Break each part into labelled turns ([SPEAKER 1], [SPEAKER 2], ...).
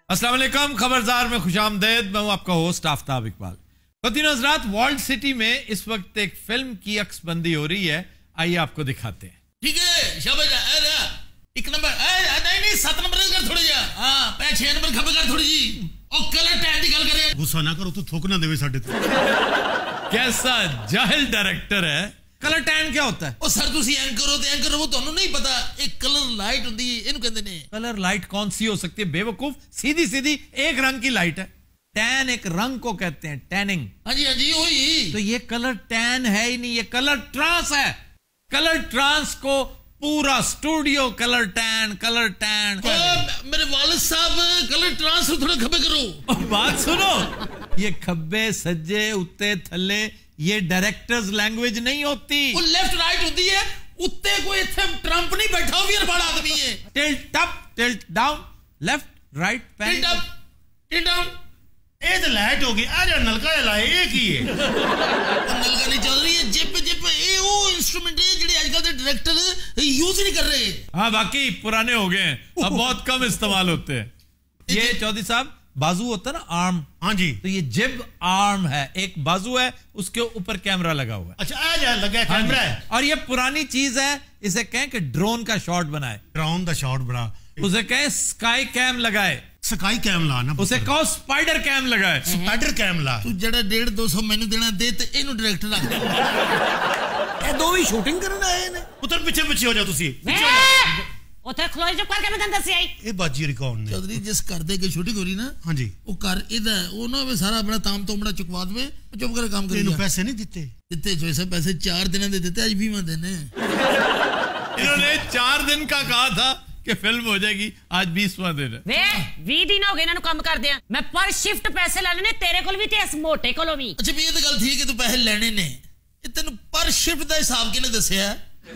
[SPEAKER 1] अस्सलाम वालेकुम, खबरजार में खुशामदेद। मैं हूं आपका होस्ट आफ्ताब इकबाल। ख़वातीन हज़रात, वर्ल्ड सिटी में इस वक्त एक फिल्म की अक्सबंदी हो रही है। आइए आपको दिखाते हैं।
[SPEAKER 2] ठीक है शाबाश, एक नंबर नहीं 7 नंबर कर थोड़ी जा, हां 6 नंबर खबर कर थोड़ी जी। ओ कलर टाइम की गल करे, गुस्सा ना करो, तू थोक ना देवे साडे ते।
[SPEAKER 1] कैसा जाहिल डायरेक्टर है। कलर टैन क्या होता है?
[SPEAKER 2] ओ सर तुसी एंकर हो ते एंकर हो, ਤੁਹਾਨੂੰ नहीं पता। एक कलर लाइट होती है, इनको कहते ने।
[SPEAKER 1] कलर लाइट कौन सी हो सकती है बेवकूफ? सीधी सीधी एक रंग की लाइट है। टैन एक रंग को कहते हैं, टैनिंग।
[SPEAKER 2] हाँ जी वही।
[SPEAKER 1] तो ये कलर टैन है ही नहीं, ये कलर ट्रांस है। कलर ट्रांस को पूरा स्टूडियो कलर टैन
[SPEAKER 2] मेरे वालिद साहब कलर ट्रांस थोड़ा खबे करो।
[SPEAKER 1] बात सुनो, ये खब्बे सज्जे उत्ते थल्ले ये डायरेक्टर्स लैंग्वेज नहीं होती।
[SPEAKER 2] वो लेफ्ट राइट होती है। उत्ते कोई इत्थे ट्रंप नहीं बैठा हुआ, भी बड़ा आदमी है।
[SPEAKER 1] Tilt up tilt down, left right,
[SPEAKER 2] tilt up tilt down.
[SPEAKER 3] ये तो लाइट होगी। अरे नलका लाए एक ही है।
[SPEAKER 2] नलका नहीं चल रही है, जिप ये वो इंस्ट्रूमेंट है जिहड़े आजकल दे डायरेक्टर यूज नहीं कर रहे।
[SPEAKER 1] हाँ बाकी पुराने हो गए हैं, अब बहुत कम इस्तेमाल होते हैं। ये चौधरी साहब बाजू होता है ना, आर्म।
[SPEAKER 3] हाँ जी,
[SPEAKER 1] तो ये जिब आर्म है, एक बाजू है, उसके ऊपर कैमरा लगा हुआ है।
[SPEAKER 3] अच्छा आ लगा कैमरा है।
[SPEAKER 1] और ये पुरानी चीज है, इसे कहें कि ड्रोन का शॉट बनाए,
[SPEAKER 3] ड्रोन का शॉट बड़ा।
[SPEAKER 1] उसे कहें स्काई कैम लगाए,
[SPEAKER 3] स्काई कैम लाना।
[SPEAKER 1] उसे कहो स्पाइडर कैम लगाए,
[SPEAKER 3] स्पाइडर कैम ला।
[SPEAKER 2] तू जड़ा 150-200 मैंने देना दे ते इनु डायरेक्टर रख। ये दो ही शूटिंग करना आए ने।
[SPEAKER 3] पुत्र पीछे पीछे हो जा तुसी।
[SPEAKER 4] उथे खलोई जो करके मैं तन दस आई।
[SPEAKER 3] ए बाजी रिकॉर्ड ने
[SPEAKER 2] चौधरी जिस घर दे के शूटिंग हो रही ना।
[SPEAKER 3] हाँ जी,
[SPEAKER 2] वो कर इदा वो ना वे सारा अपना ताम तोमड़ा चुकवा दे, चुप कर काम करी।
[SPEAKER 3] इन्होंने पैसे नहीं दिते।
[SPEAKER 2] दिते जो ऐसे पैसे 4 दिन दे देते, आज 20वां दिन है।
[SPEAKER 1] इन्होंने 4 दिन का कहा था कि फिल्म हो जाएगी, आज 20वां दिन है।
[SPEAKER 4] वे 20 दिन हो गए इन्हां काम करदे आ। मैं पर शिफ्ट पैसे लेने ने, तेरे कोल भी ते इस मोटे कोलों भी।
[SPEAKER 2] अच्छा भी ये तो गल थी कि तू पैसे लेने ने, ये तेन पर शिफ्ट का हिसाब किने दस्या?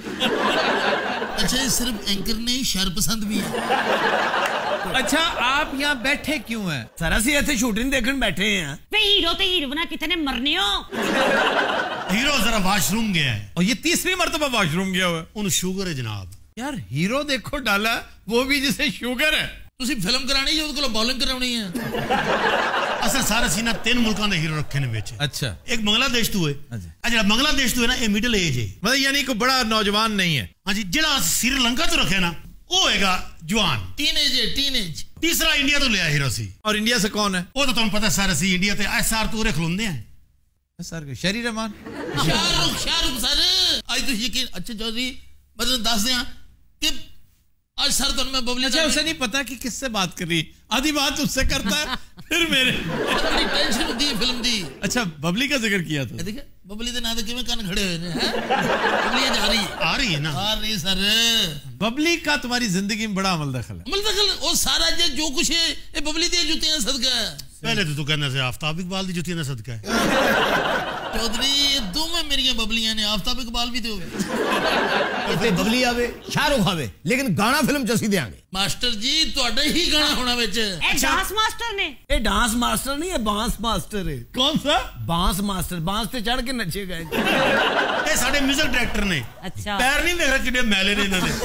[SPEAKER 2] अच्छा ये सिर्फ एंकर नहीं, शर पसंद भी है।
[SPEAKER 1] अच्छा आप यहाँ बैठे क्यों हैं?
[SPEAKER 2] सारा सी ऐसे शूटिंग देखने बैठे हैं।
[SPEAKER 4] वे हीरो ते हीरोइना कितने मरने हो।
[SPEAKER 3] हीरो जरा वॉशरूम गया है,
[SPEAKER 1] और ये 3री मर्तबा वॉशरूम गया हुआ है।
[SPEAKER 3] उन शुगर है जनाब।
[SPEAKER 1] यार हीरो देखो डाला, वो भी जिसे शुगर है।
[SPEAKER 2] तुसी फिल्म करानी है, उसको बॉलिंग करानी है।
[SPEAKER 3] असल सारा सीना 3 मुल्कों ने हीरो रखे ने बेच।
[SPEAKER 1] अच्छा,
[SPEAKER 3] एक बांग्लादेश तो है। अच्छा बांग्लादेश तो है ना, ये मिडिल एज है,
[SPEAKER 1] मतलब यानी कोई बड़ा नौजवान नहीं है।
[SPEAKER 3] हाँ जी, जिला श्रीलंका तो रखे ना वो होएगा जवान,
[SPEAKER 2] टीनेज।
[SPEAKER 3] तीसरा इंडिया तो लिया हीरो सी।
[SPEAKER 1] और इंडिया से कौन है?
[SPEAKER 3] वो तो तुम पता सारा सी इंडिया ते एसआर तो खलोंदे हैं।
[SPEAKER 1] सर शहरी रहमान,
[SPEAKER 2] शाहरुख सर आज तो यकीन। अच्छा चौधरी मतलब दस दिया कि आज सर तो मैं बबली।
[SPEAKER 1] अच्छा उसे नहीं पता कि किससे बात कर रही, आधी बात उससे करता है फिर मेरे।
[SPEAKER 2] बड़ी टेंशन होती है फिल्म दी।
[SPEAKER 1] अच्छा बबली का जिक्र किया था।
[SPEAKER 2] देखिए बबली दे ना किवें कान खड़े हुए हैं। बबली आ रही है ना। आ रही सर।
[SPEAKER 1] बबली का तुम्हारी जिंदगी में बड़ा अमल दखल है।
[SPEAKER 2] अमल दखल वो सारा जो कुछ है ये बबली दी जुतियां सदका है।
[SPEAKER 3] पहले तो तू कहना से आफ्ताब इकबाल दी जुतियां ना सदका है।
[SPEAKER 2] चौधरी ये दोवें मेरी बबलियां ने, आफ्ताब इकबाल भी तो
[SPEAKER 5] इतने बबली आवे, शाहरुख आवे, लेकिन गाना फिल्म च असीं देंगे।
[SPEAKER 2] मास्टर जी तुहाडा ही गाना होना विच।
[SPEAKER 4] डांस मास्टर ने।
[SPEAKER 5] ये डांस मास्टर नहीं है, बांस मास्टर है।
[SPEAKER 1] कौन सा
[SPEAKER 5] बांस मास्टर? बांस पे चढ़ के नचे गए।
[SPEAKER 3] ये साडे म्यूजिक डायरेक्टर ने।
[SPEAKER 4] अच्छा
[SPEAKER 3] पैर नहीं देख रहा कितने मैले ने इन्होंने।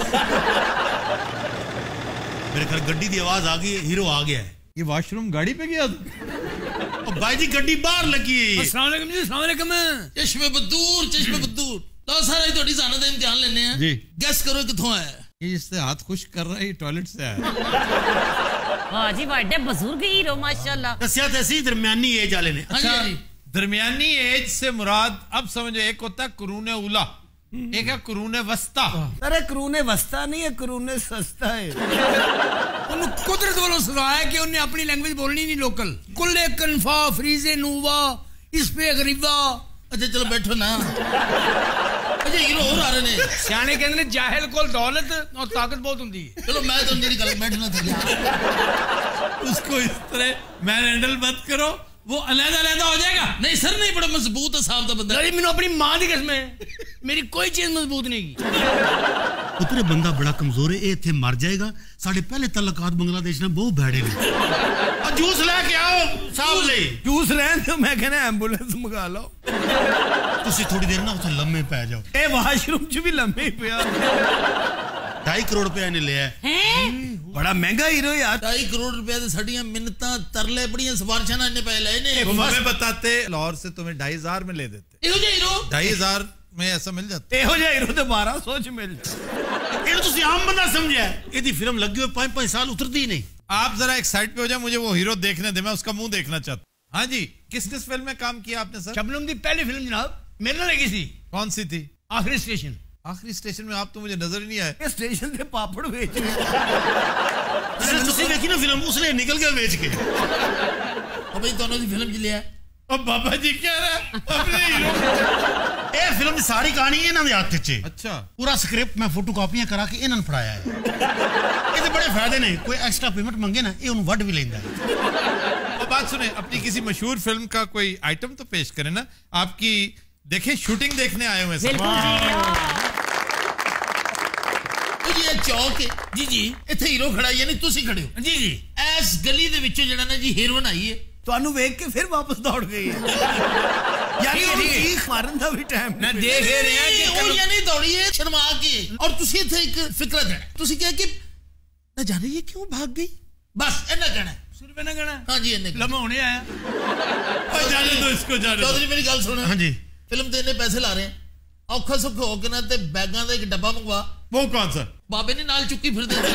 [SPEAKER 3] मेरे घर गड्डी की आवाज आ गई, हीरो आ गया है।
[SPEAKER 1] ये वॉशरूम गाड़ी पे गया था।
[SPEAKER 3] भाई जी गड्डी बाहर लगी है।
[SPEAKER 2] अस्सलाम वालेकुम जी। अस्सलाम वालेकुम। चश्मे बदूर तो सारा ही थोड़ी जाना दा इम्तिहान लेने हैं
[SPEAKER 1] जी।
[SPEAKER 2] गेस करो किथों आया है?
[SPEAKER 1] ये जिससे हाथ खुश कर रहा है ये टॉयलेट से आया।
[SPEAKER 4] वाह जी बड़े बुजुर्ग हीरो माशाल्लाह।
[SPEAKER 3] दसिया तो ऐसी दरमियानी एज वाले ने।
[SPEAKER 2] अच्छा
[SPEAKER 1] दरमियानी एज से मुराद अब समझो, एक होता है कुरूने उला, एक है कुरूने वस्ता।
[SPEAKER 5] अरे करूने वस्ता नहीं है, करूने सस्ता है।
[SPEAKER 6] कुदरत वालों सुनाया कि उन्हें अपनी लैंग्वेज बोलनी नहीं लोकल। कुल्ले कन्फा फ्रीजे नूवा इस पे गरीबा।
[SPEAKER 2] अच्छा चलो बैठो ना। अच्छा हीरो और आ रहे ने।
[SPEAKER 6] सियाने कहते हैं जाहिल को दौलत और ताकत बहुत होती है।
[SPEAKER 2] चलो मैं तो मेरी गल बैठना था।
[SPEAKER 1] उसको इस तरह मैन हैंडल मत करो, वो अलग-अलग हो जाएगा।
[SPEAKER 2] नहीं सर नहीं, बड़ा मजबूत है साहब दा बंदा।
[SPEAKER 6] अरे मैंने अपनी मां दी कसम है, मेरी कोई चीज मजबूत नहीं की।
[SPEAKER 3] उतरे बंदा बड़ा कमजोर है, ये इत्थे मर जाएगा। साढ़े पहले तल्लुकात बांग्लादेश ने बहुत भैड़े ने। जूस लेके आओ साहब ले।
[SPEAKER 5] जूस लेन तो मैं कहना एंबुलेंस मंगा लो।
[SPEAKER 3] तुसी थोड़ी देर ना उसे लम्बे पै जाओ।
[SPEAKER 5] ए वॉशरूम च भी लम्बे ही पिया।
[SPEAKER 3] 2.5 करोड़ रुपया इन्हें लिया है।
[SPEAKER 5] बड़ा महंगा हीरो यार।
[SPEAKER 2] 2.5 करोड़ रुपया तो साड़ियां मिन्नतां तरले बड़ियां सिफारिशां ना इन्हें पहले इन्हें
[SPEAKER 1] हमें बताते लाहौर से तुम्हें 2,500 में ले देते।
[SPEAKER 2] इहो जे हीरो
[SPEAKER 1] 2,500 में ऐसा मिल जाता।
[SPEAKER 5] एहो जे हीरो तो 1200 च मिल
[SPEAKER 3] इन्हें तुसी आम बंदा समझा इहदी फिल्म लगी हुई 5-5 साल उतरती ही नहीं।
[SPEAKER 1] आप जरा एक साइड पे हो जाए, मुझे वो हीरो देखने दे, मैं उसका मुंह देखना चाहता हूँ। हाँ जी, किस किस फिल्म में काम किया आपने सर?
[SPEAKER 6] शबनम की पहली फिल्म जनाब मेरे नाल लगी सी।
[SPEAKER 1] कौन सी थी?
[SPEAKER 6] आखिरी स्टेशन।
[SPEAKER 1] आखिरी स्टेशन में आप तो मुझे नजर ही नहीं आए।
[SPEAKER 6] स्टेशन से पापड़ बेच रहे
[SPEAKER 3] तुसी देखी ना फिल्म, उसने निकल गया बेच के।
[SPEAKER 2] अब भाई दोनों की फिल्म च लिया।
[SPEAKER 1] अब बाबा जी क्या रहा अपने हीरो।
[SPEAKER 3] ये फिल्म की सारी कहानी इन्हां दे हाथ च।
[SPEAKER 1] अच्छा,
[SPEAKER 3] पूरा स्क्रिप्ट मैं फोटो कॉपियां करा के इन्हां पढ़ाया है। ये बड़े फायदे ने, कोई एक्स्ट्रा पेमेंट मंगे ना ये उन्हें वड भी लेंदा है।
[SPEAKER 1] बात सुने, अपनी किसी मशहूर फिल्म का कोई आइटम तो पेश करें ना। आपकी देखे शूटिंग देखने आए हुए हैं।
[SPEAKER 2] ये चौक जी जी इत्थे हीरो खड़ा यानी तुसी खड़े हो जी जी। इस गली दे विचों जेड़ा ना जी हीरोइन आई है,
[SPEAKER 5] ਤੁਹਾਨੂੰ ਵੇਖ ਕੇ ਫਿਰ ਵਾਪਸ ਦੌੜ ਗਈ ਹੈ। यानी चीख मारन दा भी टाइम ना देख रहे हैं कि
[SPEAKER 2] ਉਹ यानी दौड़ी है शर्मा के। और तुसी इत्थे एक फिक्र है, तुसी कह कि ना जाने ये क्यों भाग गई, बस इतना कहना है।
[SPEAKER 6] सिर्फ इतना कहना।
[SPEAKER 2] हाँ जी इन्ने
[SPEAKER 6] लम्हा होने आया।
[SPEAKER 1] जाने दो इसको, जाने दो।
[SPEAKER 2] चौधरी मेरी गल सुनो।
[SPEAKER 3] हाँ जी,
[SPEAKER 2] फिल्म ते इन्ने पैसे ला रहे हैं, औखा सुख हो के ना ते बैगां दा एक डब्बा मंगवा।
[SPEAKER 1] वो कौन सा?
[SPEAKER 2] बाबे ने नाल चुक्की फिर दे
[SPEAKER 1] यार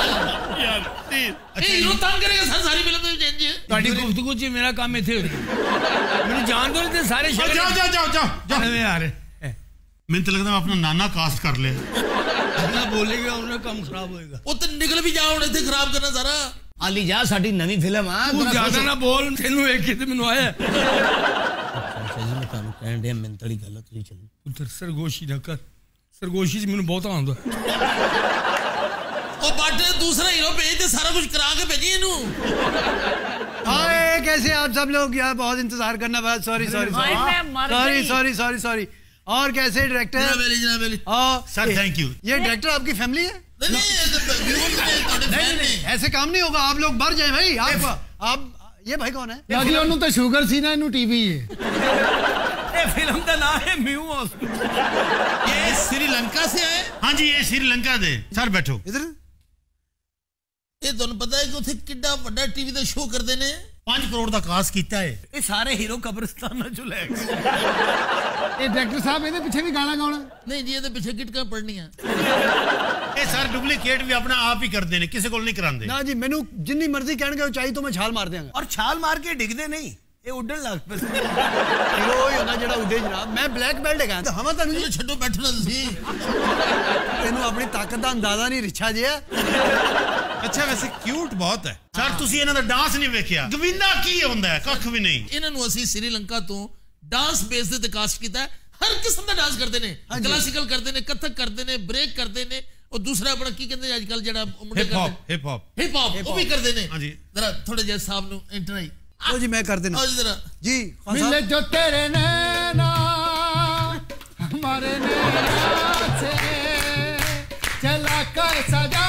[SPEAKER 2] हीरो तंग करेगा सर सारी फिल्म में चेंज।
[SPEAKER 6] ਤੁਹਾਡੀ ਗੁਫ਼ਤਗੂ 'ਚ ਮੇਰਾ ਕੰਮ ਇੱਥੇ ਹੋ ਗਿਆ। ਮੈਨੂੰ ਜਾਣ ਦੋ ਤੇ ਸਾਰੇ
[SPEAKER 1] जाओ जाओ जाओ जाओ जाओ
[SPEAKER 6] यार
[SPEAKER 3] मैंने तो लगता है अपना नाना कास्ट कर ले।
[SPEAKER 6] जितना बोलेगा उन्हें काम खराब होएगा।
[SPEAKER 2] वो तो निकल भी जाओ इत्थे खराब करना सारा।
[SPEAKER 5] आली जा साडी नवी फिल्म आ।
[SPEAKER 6] तू ज्यादा ना बोल, तेनू एक ही ते मैनू आया।
[SPEAKER 5] जी मैं ਤੁਹਾਨੂੰ ਕਹਿਣ ਦੇ ਮੈਂਟਲੀ ਗੱਲ ਤੁਸੀਂ ਚੱਲੋ।
[SPEAKER 6] ਉਧਰ ਸਰਗੋਸ਼ੀ ਨਾ ਕਰ, ਸਰਗੋਸ਼ੀ 'ਚ ਮੈਨੂੰ ਬਹੁਤ ਆਉਂਦਾ।
[SPEAKER 2] ओ बट दूसरा हीरो भेज दे, सारा कुछ करा के भेजी इनू।
[SPEAKER 7] हाय कैसे आप सब लोग यार, बहुत इंतजार करना पड़ा। Sorry sorry sorry sorry sorry sorry. और कैसे डायरेक्टर?
[SPEAKER 2] जनाब
[SPEAKER 3] सर थैंक यू।
[SPEAKER 7] ये डायरेक्टर आपकी फैमिली है?
[SPEAKER 2] नहीं
[SPEAKER 7] ऐसे काम नहीं होगा, आप लोग मर जाए भाई। आप ये भाई कौन है?
[SPEAKER 6] लगी ओनू तो शुगर सी ना, इनू टीवी है।
[SPEAKER 5] ये फिल्म का नाम है म्यू हॉस्पिटल।
[SPEAKER 2] ये श्रीलंका से आए।
[SPEAKER 3] हाँ जी, ये श्रीलंका दे। सर बैठो
[SPEAKER 7] इधर।
[SPEAKER 2] ये तुहानू पता है कि उत्थे किड्डा वड्डा टीवी दा शो करदे ने।
[SPEAKER 3] 5 करोड़ का कास्ट किया है।
[SPEAKER 5] ये सारे हीरो कब्रिस्तान चो ले गए।
[SPEAKER 6] ये डायरेक्टर साहब ਇਹਦੇ ਪਿੱਛੇ ਵੀ ਗਾਣਾ ਗਾਉਣਾ?
[SPEAKER 2] नहीं जी ये पीछे गिटका पढ़नी है।
[SPEAKER 3] ये सर डुप्लीकेट भी अपना आप ही करते हैं, किसी को नहीं करांदे।
[SPEAKER 7] ना जी मैनू जिन्नी मर्जी कहणगे चाहिए तो मैं छाल मार देंगा।
[SPEAKER 5] और छाल मार के डिगदे नहीं, ये उड़न लग पे।
[SPEAKER 7] हीरो ही होना जेड़ा उड़े जनाब। मैं ब्लैक बेल्ट है तो हम तानू जी
[SPEAKER 2] छड्डो बैठना तुसी।
[SPEAKER 7] तेनू अपनी ताकत दा अंदाजा नहीं रिछा जे।
[SPEAKER 1] अच्छा वैसे क्यूट बहुत है।
[SPEAKER 3] सर तुसी इन्हां दा डांस नहीं वेखिया, गोविंदा की हुंदा है कख भी नहीं।
[SPEAKER 2] इन्हां नू असि श्रीलंका तो डांस बेस दे कास्ट कीता है। हर किस्म दा डांस करदे ने, क्लासिकल करदे ने, कथक करदे ने, ब्रेक करदे ने, और दूसरा अपना की कहंदे आजकल जेड़ा मुंडे
[SPEAKER 1] हिप हॉप
[SPEAKER 2] वो भी करदे ने।
[SPEAKER 3] हाँ जी
[SPEAKER 2] जरा थोड़े जे साहब नु एंटर आई।
[SPEAKER 7] ओ जी मैं कर देना।
[SPEAKER 2] आओ जी जरा
[SPEAKER 7] जी
[SPEAKER 6] मिले जो तेरे नैना हमारे नैना से चला कर सजा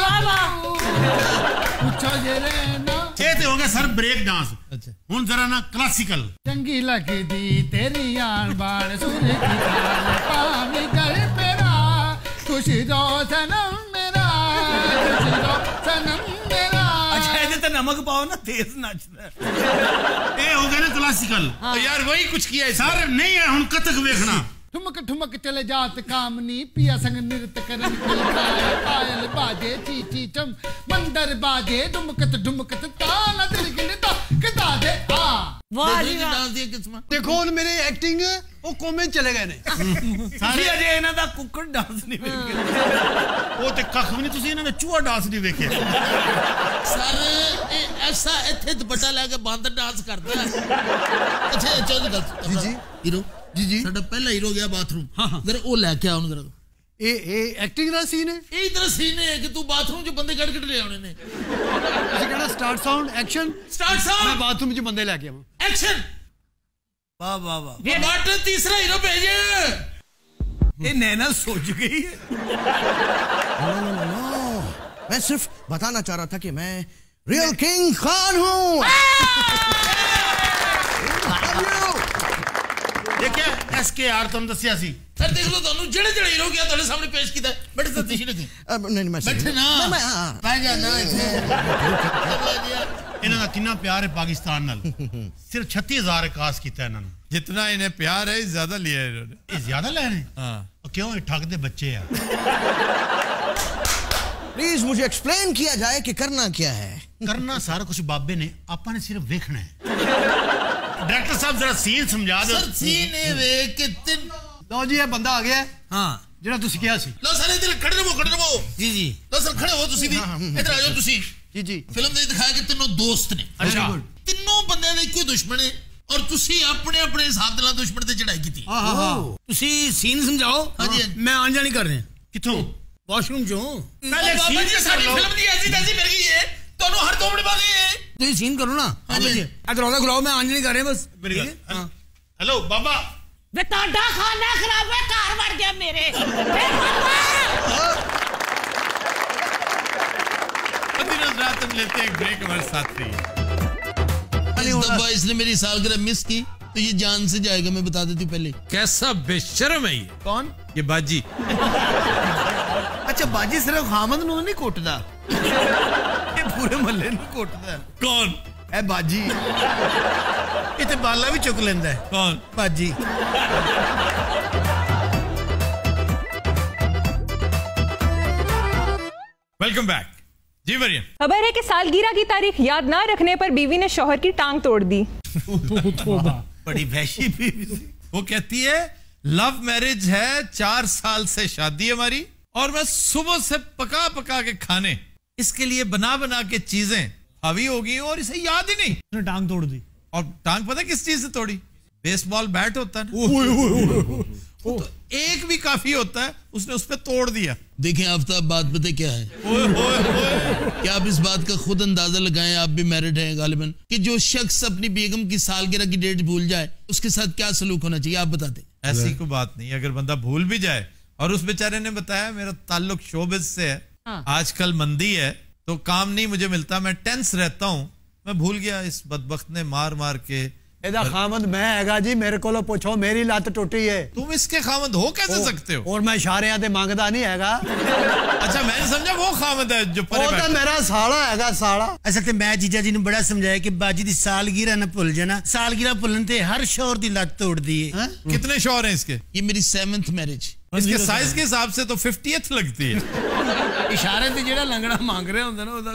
[SPEAKER 6] पूछो ये रहना।
[SPEAKER 3] ये तो हो गया सर ब्रेक डांस।
[SPEAKER 1] अच्छा
[SPEAKER 3] हुन जरा ना क्लासिकल।
[SPEAKER 6] चंगी लगदी तेरी आन बाण सुर की ताल पावी गल मेरा खुशी दो सनम मेरा, खुशी दो सनम मेरा।
[SPEAKER 5] अच्छा इधर तो नमक पाओ ना, तेज नाचता है।
[SPEAKER 3] ये हो गया ना क्लासिकल।
[SPEAKER 1] तो यार वही कुछ किया है
[SPEAKER 3] सर नहीं है हुन कथक देखना।
[SPEAKER 6] ठुमक ठुमक चले जात कामनी पिया संग नृत्य करन की गाए। पायल बाजे ची ची चम मंदर बाजे डुमकत डुमकत ताल दिल गिनता कदा दे आ।
[SPEAKER 2] वाह जी डांस दी किस्म
[SPEAKER 7] देखो हुन मेरी एक्टिंग वो कोमे चले गए ने।
[SPEAKER 5] सारे अजे इन्हां दा कुक्कड़ डांस नहीं वेखे।
[SPEAKER 3] वो ते कख भी नहीं, तुसी इन्हां दा चूहा डांस नहीं वेखे।
[SPEAKER 2] सर ऐसा इत्थे दुपट्टा लेके बांदर डांस करदा है। अच्छा चल गल
[SPEAKER 7] जी
[SPEAKER 2] हीरो
[SPEAKER 7] जी जी
[SPEAKER 2] साडा पहला हीरो गया बाथरूम।
[SPEAKER 7] हाँ
[SPEAKER 2] जरा ओ लेके आओ जरा।
[SPEAKER 7] ए एक्टिंग दा सीन है।
[SPEAKER 2] ਇਹ ਇਧਰ ਸੀਨ ਹੈ ਕਿ ਤੂੰ ਬਾਥਰੂਮ 'ਚ ਬੰਦੇ ਕੱਢ ਲੈ ਆਉਣੇ ਨੇ।
[SPEAKER 7] ਤੁਸੀਂ ਕਹਿੰਦਾ start sound action.
[SPEAKER 2] Start sound.
[SPEAKER 7] मैं बाथरूम 'ਚ ਬੰਦੇ ਲੈ ਕੇ ਆਵਾਂ।
[SPEAKER 2] ਐਕਸ਼ਨ।
[SPEAKER 5] वाह वाह वाह।
[SPEAKER 2] बट तीसरा हीरो भेजे।
[SPEAKER 5] ये नैना सोच गई है। नो मैं सिर्फ बताना चाह रहा था कि मैं रियल किंग खान हूँ।
[SPEAKER 3] ये क्या SKR तुम दसिया सी
[SPEAKER 2] सर देख लो ਤੁਹਾਨੂੰ ਜਿਹੜੇ ਜਿਹੜੇ ਹੀਰੋ ਗਿਆ ਤੁਹਾਡੇ ਸਾਹਮਣੇ ਪੇਸ਼ ਕੀਤਾ ਬੈਠ ਸਤਿਸ਼ ਨਹੀਂ
[SPEAKER 5] नहीं मैं
[SPEAKER 2] बैठे ना
[SPEAKER 5] मैं
[SPEAKER 2] मैं जाना ਇੱਥੇ
[SPEAKER 3] ਇਹਨਾਂ ਦਾ ਕਿੰਨਾ ਪਿਆਰ ਹੈ ਪਾਕਿਸਤਾਨ ਨਾਲ ਸਿਰਫ 36000 ਇਕਾਸ ਕੀਤਾ ਇਹਨਾਂ ਨੂੰ
[SPEAKER 1] जितना इन्हें प्यार है ज्यादा लिया है इन्होंने
[SPEAKER 3] ਇਹ ਜ਼ਿਆਦਾ ਲੈ ਰਹੇ
[SPEAKER 1] हाँ
[SPEAKER 3] क्यों ये ठग दे बच्चे आ
[SPEAKER 5] प्लीज मुझे एक्सप्लेन किया जाए कि करना क्या है
[SPEAKER 3] करना सारा कुछ बाबे ने आपा ने सिर्फ देखना है डायरेक्टर साहब जरा सीन समझा दो
[SPEAKER 2] सर सीन ਇਹ ਵੇਖ ਕੇ ਤਿੰਨ
[SPEAKER 7] ਲਓ ਜੀ ਇਹ ਬੰਦਾ ਆ ਗਿਆ
[SPEAKER 2] ਹਾਂ
[SPEAKER 7] ਜਿਹੜਾ ਤੁਸੀਂ ਕਿਹਾ ਸੀ
[SPEAKER 2] ਲਓ ਸਾਰੇ ਇੱਧਰ ਖੜੇ ਰਹੋ
[SPEAKER 7] ਜੀ ਜੀ
[SPEAKER 2] ਲਓ ਸਰ ਖੜੇ ਹੋ ਤੁਸੀਂ ਵੀ ਇੱਧਰ ਆ ਜਾਓ ਤੁਸੀਂ
[SPEAKER 7] ਜੀ ਜੀ
[SPEAKER 2] ਫਿਲਮ ਦੇ ਦਿਖਾਇਆ ਕਿ ਤਿੰਨੋਂ ਦੋਸਤ ਨੇ
[SPEAKER 3] अच्छा
[SPEAKER 2] ਤਿੰਨੋਂ ਬੰਦਿਆਂ ਦੇ ਇੱਕੋ ਦੁਸ਼ਮਣ ਹੈ ਔਰ ਤੁਸੀਂ ਆਪਣੇ ਆਪਣੇ ਹਿਸਾਬ ਨਾਲ ਦੁਸ਼ਮਣ ਤੇ ਚੜਾਈ ਕੀਤੀ
[SPEAKER 7] ਹਾਂ ਤੁਸੀਂ ਸੀਨ ਸਮਝਾਓ
[SPEAKER 2] ਹਾਂਜੀ
[SPEAKER 7] ਮੈਂ ਆਣ ਜਾਣੀ ਕਰ ਰਿਹਾ
[SPEAKER 3] किथों
[SPEAKER 7] ਵਾਸ਼ਰੂਮ ਚੋਂ
[SPEAKER 2] ਪਹਿਲੇ ਬਾਬਾ ਜੀ ਸਾਡੀ ਫਿਲਮ ਦੀ ਐਸੀ ਤੈਸੀ ਮਿਲ ਗਈ ਹੈ ਤੁਹਾਨੂੰ ਹਰ 2 ਮਿੰਟ ਬਾਅਦ ਇਹ
[SPEAKER 7] ਤੁਸੀਂ ਸੀਨ ਕਰੋ ਨਾ
[SPEAKER 2] ਹਾਂਜੀ
[SPEAKER 7] ਦਰਵਾਜ਼ਾ ਖੁਲਾਓ ਮੈਂ ਆਣ ਜਾਣੀ ਕਰ ਰਿਹਾ ਬਸ
[SPEAKER 3] मेरी गल हेलो बाबा
[SPEAKER 4] ਵੇ ਤੁਹਾਡਾ ਖਾਣਾ ਖਰਾਬ ਹੈ ਘਰ ਵੜ ਗਿਆ ਮੇਰੇ
[SPEAKER 1] रात हम लेते हैं ब्रेक हमारे साथ रहिए
[SPEAKER 2] इस दफा इसने मेरी सालगिरह मिस की तो ये जान से जाएगा मैं बता देती हूँ पहले
[SPEAKER 1] कैसा बेशर्म है ये
[SPEAKER 7] कौन
[SPEAKER 1] ये बाजी
[SPEAKER 7] अच्छा बाजी सिर्फ खामद ਨੂੰ ਨਹੀਂ ਕੁੱਟਦਾ ਇਹ ਪੂਰੇ ਮਹੱਲੇ ਨੂੰ ਕੁੱਟਦਾ
[SPEAKER 1] कौन
[SPEAKER 7] ਇਹ ਬਾਜੀ
[SPEAKER 3] ये तो बाला भी चुक लेंदा है
[SPEAKER 1] कौन
[SPEAKER 3] बाजी
[SPEAKER 1] वेलकम बैक जी मरियम
[SPEAKER 8] खबर है कि सालगिरह की तारीख याद ना रखने पर बीवी ने शौहर की टांग तोड़ दी
[SPEAKER 3] बड़ी वहशी बीवी थी
[SPEAKER 1] वो कहती है लव मैरिज है 4 साल से शादी हमारी और मैं सुबह से पका पका के खाने इसके लिए बना बना के चीजें हावी हो गई और इसे याद ही नहीं
[SPEAKER 3] उसने टांग तोड़ दी
[SPEAKER 1] और टांग पता किस चीज से तोड़ी बेसबॉल बैट होता है ना तो एक भी काफी होता है उसने उस पर तोड़ दिया
[SPEAKER 2] देखें आफ्ताब बात पता क्या है क्या आप इस बात का खुद अंदाजा लगाएं आप भी मैरिड हैं गालिबन कि जो शख्स अपनी बेगम की सालगिरह की डेट भूल जाए उसके साथ क्या सलूक होना चाहिए आप बताते
[SPEAKER 1] ऐसी कोई बात नहीं अगर बंदा भूल भी जाए और उस बेचारे ने बताया मेरा ताल्लुक शोबिज से है आजकल मंदी है तो काम नहीं मुझे मिलता मैं टेंस रहता हूँ मैं भूल गया इस बदबख्त ने मार मार के
[SPEAKER 7] ਇਹਦਾ ਖਾਮਦ ਮੈਂ ਹੈਗਾ ਜੀ ਮੇਰੇ ਕੋਲੋਂ ਪੁੱਛੋ ਮੇਰੀ ਲੱਤ ਟੁੱਟੀ है
[SPEAKER 1] तुम इसके खामद हो कैसे सकते हो
[SPEAKER 7] और मैं इशारियां ਤੇ ਮੰਗਦਾ ਨਹੀਂ ਹੈਗਾ
[SPEAKER 1] अच्छा मैंने समझा वो खामद है जो परे
[SPEAKER 7] ਉਹ ਤਾਂ ਮੇਰਾ ਸਾਲਾ ਹੈਗਾ ਸਾਲਾ
[SPEAKER 3] असल ते मैं जीजा जी ने बड़ा समझाया कि बाजी दी सालगिरह ना भूल जाना सालगिरह भूलन ते हर शौहर दी लत तोड़ दी है
[SPEAKER 1] कितने शौहर हैं इसके
[SPEAKER 2] ये मेरी 7th मैरिज
[SPEAKER 1] इसके साइज के हिसाब से तो 50th लगती है
[SPEAKER 7] ਇਸ਼ਾਰੇ ਤੇ ਜਿਹੜਾ ਲੰਗੜਾ ਮੰਗ ਰਿਹਾ ਹੁੰਦਾ ਨਾ ਉਹਦਾ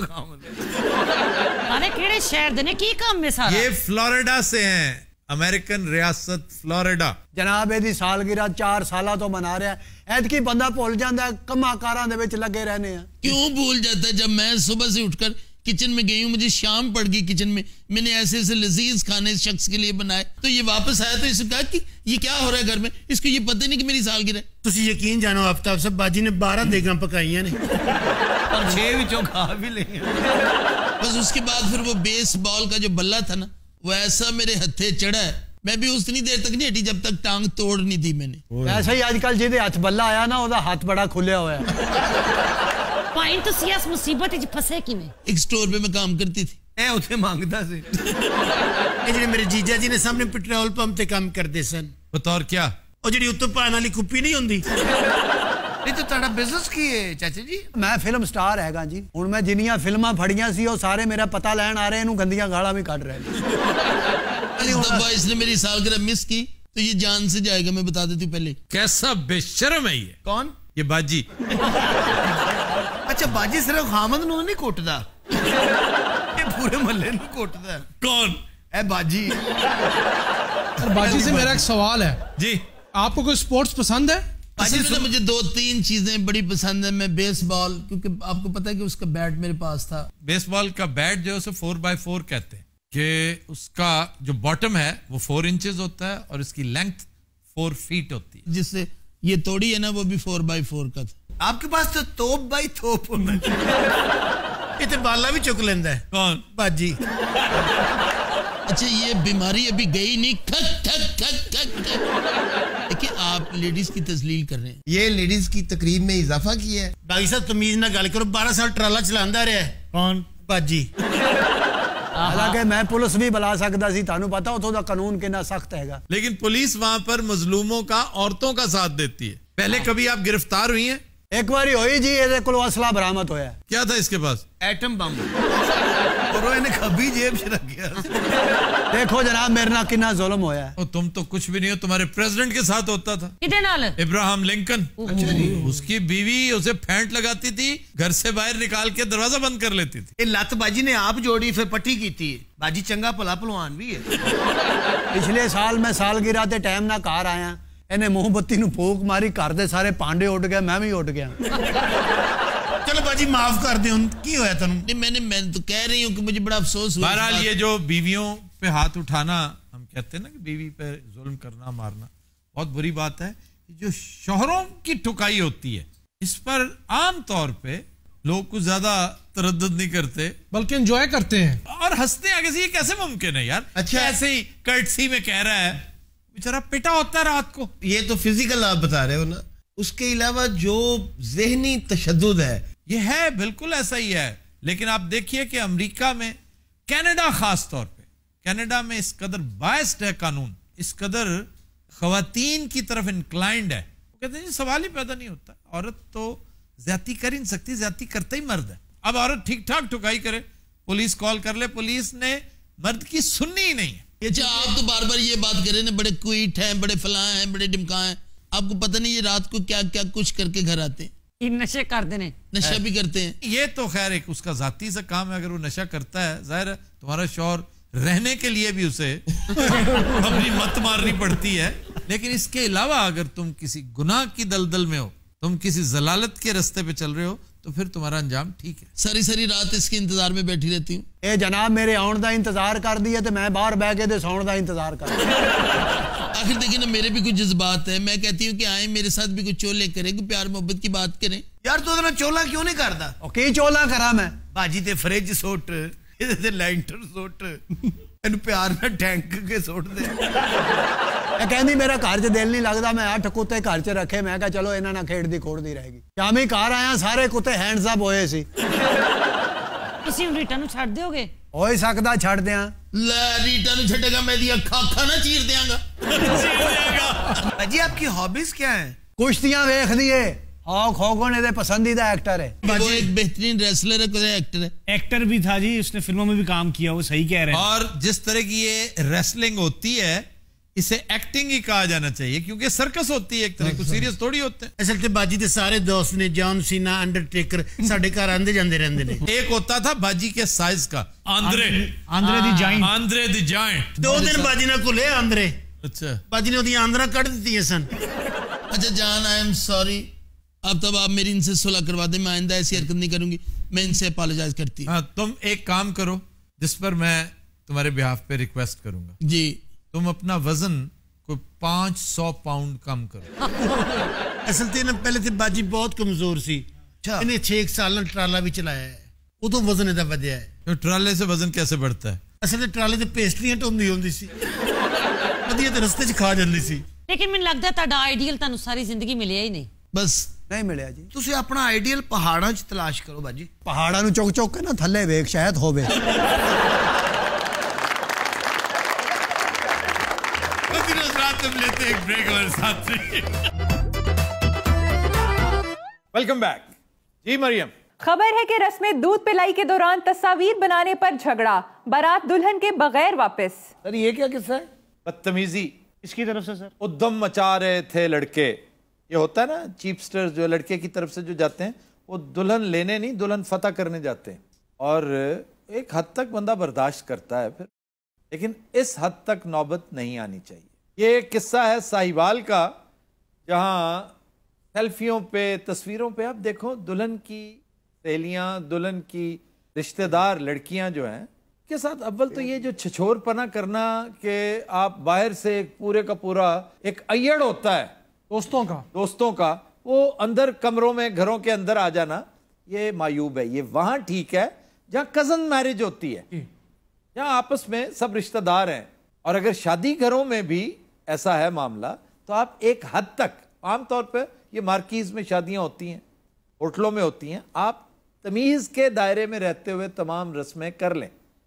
[SPEAKER 7] ਖਾਮਦ
[SPEAKER 4] ਅਰੇ ਕਿਹੜੇ ਸ਼ਹਿਰ ਦੇ ਨੇ ਕੀ ਕੰਮ ਹੈ ਸਾਰਾ
[SPEAKER 1] ये फ्लोरिडा से हैं अमेरिकन रियासत फ्लोरिडा
[SPEAKER 7] ਜਨਾਬ ਇਹਦੀ ਸਾਲਗਿਰਾ 4 ਸਾਲਾਂ ਤੋਂ ਮਨਾ ਰਿਹਾ ਐਤਕੀ ਬੰਦਾ ਭੁੱਲ ਜਾਂਦਾ ਕੰਮਾਂ ਕਾਰਾਂ ਦੇ ਵਿੱਚ ਲੱਗੇ रहने ਆ
[SPEAKER 2] क्यों भूल जाता है जब मैं सुबह से उठकर किचन में गई हूँ मुझे शाम पड़ गई किचन में मैंने ऐसे ऐसे लजीज खाने इस शख्स के लिए बनाए तो ये वापस आया तो इसने कहा कि ये क्या हो रहा है घर में इसको ये पता नहीं कि मेरी सालगिरह
[SPEAKER 3] तुसी यकीन जानो आफ्ताब साहब बाजी ने 12 देगां पकाईयां ने
[SPEAKER 7] और 6 ਵਿੱਚੋਂ ਖਾ ਵੀ ਲਈਆਂ
[SPEAKER 2] बस उसके बाद फिर वो बेसबॉल का जो बल्ला था ना वो ऐसा मेरे हथे चढ़ा है मैं भी उतनी देर तक नहीं हटी जब तक टांग तोड़ नहीं दी मैंने
[SPEAKER 7] ऐसा ही आजकल ਜਿਹਦੇ ਹੱਥ ਬੱਲਾ ਆਇਆ ਨਾ ਉਹਦਾ ਹੱਥ ਬੜਾ ਖੁੱਲਿਆ ਹੋਇਆ
[SPEAKER 4] ਭਾਈ ਤੁਸੀਂ ਇਸ ਮੁਸੀਬਤ ਵਿੱਚ ਫਸੇ ਕਿਵੇਂ
[SPEAKER 2] एक स्टोर पे मैं काम करती थी
[SPEAKER 7] ਇਹ ਉੱਥੇ ਮੰਗਦਾ ਸੀ
[SPEAKER 3] ਇਹ ਜਿਹੜੇ ਮੇਰੇ ਜੀਜਾ ਜੀ ਨੇ ਸਾਹਮਣੇ ਪੈਟਰੋਲ ਪੰਪ ਤੇ ਕੰਮ ਕਰਦੇ ਸਨ
[SPEAKER 1] बतौर क्या
[SPEAKER 3] ਉਹ ਜਿਹੜੀ ਉੱਤੋਂ ਪਾਣ ਵਾਲੀ ਕੁੱਪੀ ਨਹੀਂ ਹੁੰਦੀ
[SPEAKER 7] ਇਹ ਤਾਂ ਤੁਹਾਡਾ ਬਿਜ਼ਨਸ ਕੀ ਹੈ ਚਾਚਾ ਜੀ ਮੈਂ ਫਿਲਮ ਸਟਾਰ ਹੈਗਾ ਜੀ ਹੁਣ ਮੈਂ ਜਿੰਨੀਆਂ ਫਿਲਮਾਂ ਫੜੀਆਂ ਸੀ ਉਹ ਸਾਰੇ ਮੇਰਾ ਪਤਾ ਲੈਣ ਆ ਰਹੇ ਇਹਨੂੰ ਗੰਦੀਆਂ ਗਾਲਾਂ ਵੀ ਕੱਢ ਰਹੇ ਨੇ
[SPEAKER 2] इस दफा इसने मेरी सालगिरह मिस की तो ये जान से जाएगा मैं बता देती हूँ पहले
[SPEAKER 1] कैसा बेशर्म है ये
[SPEAKER 7] कौन
[SPEAKER 1] ये बाजी
[SPEAKER 7] अच्छा बाजी सिर्फ खामद ਨੂੰ ਨਹੀਂ ਕੁੱਟਦਾ ਇਹ ਪੂਰੇ ਮਹੱਲੇ ਨੂੰ ਕੁੱਟਦਾ
[SPEAKER 1] कौन
[SPEAKER 7] ਇਹ ਬਾਜੀ
[SPEAKER 9] बाजी से मेरा एक सवाल है
[SPEAKER 1] जी
[SPEAKER 9] आपको कोई स्पोर्ट्स पसंद है
[SPEAKER 2] असल में मुझे 2-3 चीजें बड़ी पसंद है मैं बेसबॉल क्योंकि आपको पता है कि उसका बैट मेरे पास था
[SPEAKER 1] बेसबॉल का बैट जो है उसे 4x4 कहते हैं कि उसका जो बॉटम है वो 4 इंचेस होता है और इसकी लेंथ 4 फीट होती है
[SPEAKER 2] जिससे ये तोड़ी है ना वो भी 4x4 का था
[SPEAKER 7] आपके पास तो तोप बाई तोप होना
[SPEAKER 3] ये तो बाला भी चुक लेंदा है
[SPEAKER 1] कौन
[SPEAKER 3] बाजी
[SPEAKER 2] अच्छा ये बीमारी अभी गई नहीं खक खक खक खक खक देखिए आप लेडीज की तजलील कर रहे हैं
[SPEAKER 5] ये लेडीज की तकरीब में इजाफा किया है
[SPEAKER 3] बागी साहब तमीज ना गल करो 12 साल ट्राला चलांदा रहा है
[SPEAKER 7] कौन
[SPEAKER 3] बाजी
[SPEAKER 7] हालांकि मैं पुलिस भी बुला सकता सी, तानू पता उतो दा कानून कितना सख्त हैगा।
[SPEAKER 1] लेकिन पुलिस वहां पर मजलूमों का, औरतों का साथ देती है। पहले कभी आप गिरफ्तार हुई हैं?
[SPEAKER 7] एक बारी हुई जी, ये कोल असला बरामद होया।
[SPEAKER 1] क्या था इसके पास?
[SPEAKER 5] Atom bomb. और वो इन्हें खबी जेब से रख गया।
[SPEAKER 7] देखो जनाब मेरे नाल कितना जुल्म होया है।
[SPEAKER 1] तुम तो कुछ भी नहीं हो, तुम्हारे प्रेसिडेंट के साथ होता था।
[SPEAKER 4] किदे नाल?
[SPEAKER 1] इब्राहिम लिंकन। उसकी बीवी उसे फेंट लगाती थी, घर से बाहर निकाल के दरवाजा बंद कर लेती थी।
[SPEAKER 5] ये लत बाजी ने आप जोड़ी, फिर पट्टी की थी। बाजी चंगा भला पहलवान भी है।
[SPEAKER 7] पिछले साल मैं सालगिरह ते टाइम ना घर आया, इन्हें मोमबत्ती नु फूक मारी, घर दे सारे पांडे उठ गए, मैं भी उठ गया।
[SPEAKER 3] चलो बाजी माफ कर दे, की होया तन्नू?
[SPEAKER 2] मैं तो कह रही हूँ कि मुझे बड़ा अफसोस हुआ।
[SPEAKER 1] बहरहाल ये जो बीवियों पे हाथ उठाना, हम कहते हैं ना कि बीवी पे जुल्म करना, मारना बहुत बुरी बात है। जो शोहरों की ठुकाई होती है, इस पर आम तौर पे लोग कुछ ज्यादा तरद्दुद नहीं करते,
[SPEAKER 9] बल्कि एंजॉय करते हैं
[SPEAKER 1] और हंसते हैं आगे से। ये कैसे मुमकिन है यार?
[SPEAKER 3] अच्छा,
[SPEAKER 1] ऐसे ही कर्टसी में कह रहा है, बेचारा पिटा होता है रात को।
[SPEAKER 5] ये तो फिजिकल आप बता रहे हो ना, उसके अलावा जो ज़हनी तशद्दुद है,
[SPEAKER 1] ये है बिल्कुल ऐसा ही है। लेकिन आप देखिए कि अमेरिका में, कनाडा खास तौर पे, कनाडा में इस कदर बायस्ड है कानून, इस कदर खवातीन की तरफ इंक्लाइंड है। वो कहते हैं सवाल ही पैदा नहीं होता, औरत तो ज्यादती कर ही नहीं सकती, ज्यादती करता ही मर्द है। अब औरत ठीक ठाक ठुकाई करे, पुलिस कॉल कर ले, पुलिस ने मर्द की सुननी ही नहीं है।
[SPEAKER 2] अच्छा, आप तो बार बार ये बात करें ना, बड़े क्वीट हैं, बड़े फलां हैं, बड़े डिमका हैं, आपको पता नहीं ये रात को क्या क्या कुछ करके घर आते हैं।
[SPEAKER 4] ये नशे कर देने,
[SPEAKER 2] नशा भी करते हैं।
[SPEAKER 1] ये तो खैर एक उसका जाती सा काम है। अगर वो नशा करता है, जाहिर है तुम्हारा शौहर रहने के लिए भी उसे अपनी मत मारनी पड़ती है। लेकिन इसके अलावा अगर तुम किसी गुनाह की दलदल में हो, तुम किसी जलालत के रास्ते पे चल रहे हो, तो फिर तुम्हारा अंजाम ठीक है।
[SPEAKER 2] सारी सारी रात इसके इंतजार में बैठी रहती हूँ।
[SPEAKER 7] ए जनाब मेरे आउण दा इंतजार कर दिया, तो मैं बाहर बह के ते सौण दा इंतजार कर।
[SPEAKER 2] आखिर देखिए ना, मेरे भी कुछ जज्बात है। मैं कहती हूँ कि आए मेरे साथ भी कुछ चोले करें, कुछ प्यार मोहब्बत की बात करें।
[SPEAKER 5] यार तू तो चोला क्यों नहीं करता?
[SPEAKER 7] की चोला करा मैं?
[SPEAKER 5] बाजी ते फ्रिज सुट, इहदे ते लाइटर सुट, इन्हू प्यार नाल टैंक के सुट दे।
[SPEAKER 7] कहती मेरा घर च दिल नहीं लगता, मैं 8 कुत्ते घर च रखे, मैं कहा चलो इन्हां नाल खेडदी खोड़दी रहेगी। शामी घर आया, सारे कुत्ते हैंड्स अप होए सी।
[SPEAKER 4] तुसीं रीटा नूं छड्ड दिओगे?
[SPEAKER 7] हो ही सकदा छड्ड दियां।
[SPEAKER 2] ला रीटा नूं छड्डेगा, मैं दी अखां ना चीर देंगा।
[SPEAKER 5] बाजी आपकी हॉबीज क्या है?
[SPEAKER 7] कुश्तियां वेख दिए, हॉक हॉगन इहदे पसंदीदा एक्टर है।
[SPEAKER 2] वो एक बेहतरीन रेसलर है, कोई एक्टर है।
[SPEAKER 10] एक्टर भी था जी, उसने फिल्मों में भी काम किया, वो सही कह रहे हैं।
[SPEAKER 1] और जिस तरह की ये रेसलिंग होती है, इसे एक्टिंग ही कहा जाना चाहिए, क्योंकि सर्कस होती है एक तरह की, सीरियस थोड़ी होते हैं।
[SPEAKER 3] असल में बाजी के सारे दोस्त ने, जॉन सीना, अंडरटेकर, साडे घर आंदे जांदे रहंदे ने।
[SPEAKER 1] एक होता था बाजी के साइज का, Andre
[SPEAKER 10] the Giant.
[SPEAKER 1] Andre the Giant.
[SPEAKER 3] 2 दिन बाजी ने को ले आंद्रे।
[SPEAKER 1] अच्छा,
[SPEAKER 3] बाजी ने ओदी आंद्रा कट दी है सन।
[SPEAKER 2] अच्छा जान, आई एम सॉरी। अब तब आप मेरी इनसे सुलह करवा दें, मैं आइंदा ऐसी हरकत नहीं करूंगी। मैं इनसे अपोलोजाइज करती हूँ।
[SPEAKER 1] हाँ, तुम एक काम करो, जिस पर मैं तुम्हारे बिहाफ पे रिक्वेस्ट करूंगा
[SPEAKER 2] जी।
[SPEAKER 1] तुम अपना वजन को 500 पाउंड कम करो।
[SPEAKER 3] असल ते ना पहले ते बाजी बहुत कमजोर सी, इन्हें 6 साल ट्राला भी चलाया है, उदों वजन इहदा वधिया है।
[SPEAKER 1] तो ट्राले से वजन कैसे बढ़ता है?
[SPEAKER 3] असल में ट्राले ते पेस्ट्रियां ढोंदी होंदी सी, वधिया ते रस्ते च खा जांदी सी।
[SPEAKER 4] लेकिन मैनूं लगदा तुहाडा आइडियल तुहानूं सारी जिंदगी मिलिया ही नहीं।
[SPEAKER 2] बस
[SPEAKER 7] नहीं मिलिया जी।
[SPEAKER 5] तुसीं अपना आइडियल पहाड़ां च तलाश करो बाजी।
[SPEAKER 7] पहाड़ां नूं चुक चुक के ना थल्ले वेख, शायद होवे।
[SPEAKER 1] लेते एक ब्रेक हमारे साथ। Welcome back ji Mariam.
[SPEAKER 8] खबर है कि रस्म दूध पिलाई के दौरान तस्वीर बनाने पर झगड़ा, बारात दुल्हन के बगैर वापस।
[SPEAKER 5] सर ये क्या किस्सा है?
[SPEAKER 1] बदतमीजी
[SPEAKER 10] इसकी तरफ से सर
[SPEAKER 1] उद्यम मचा रहे थे लड़के। ये होता है ना, चीपस्टर्स जो लड़के की तरफ से जो जाते हैं, वो दुल्हन लेने नहीं, दुल्हन फतह करने जाते हैं। और एक हद तक बंदा बर्दाश्त करता है फिर, लेकिन इस हद तक नौबत नहीं आनी चाहिए। ये किस्सा है साहिवाल का, जहां सेल्फियों पे, तस्वीरों पे आप देखो दुल्हन की सहेलियां, दुल्हन की रिश्तेदार लड़कियां जो हैं के साथ, अव्वल तो ये जो छिछोरपना करना कि आप बाहर से पूरे का पूरा एक अय्यड़ होता है दोस्तों का वो अंदर कमरों में, घरों के अंदर आ जाना, ये मायूब है। ये वहां ठीक है जहां कजन मैरिज होती है, जहां आपस में सब रिश्तेदार हैं। और अगर शादी घरों में भी ऐसा है मामला, तो आप एक हद तक, आमतौर पर ये मार्कीज में शादियां होती हैं, होटलों में होती हैं, आप तमीज के दायरे में रहते हुए तमाम रस्में कर लें।